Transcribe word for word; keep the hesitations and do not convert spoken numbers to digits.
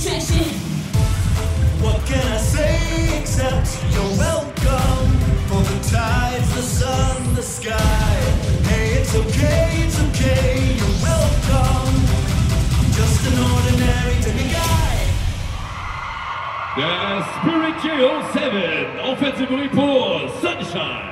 distraction. What can I say except you're welcome? For the tides, the sun, the sky. Hey, it's okay, it's okay, you're welcome. I'm just an ordinary tippy guy. The Spirit J O seven, en fait c'est bruit pour Sunshine.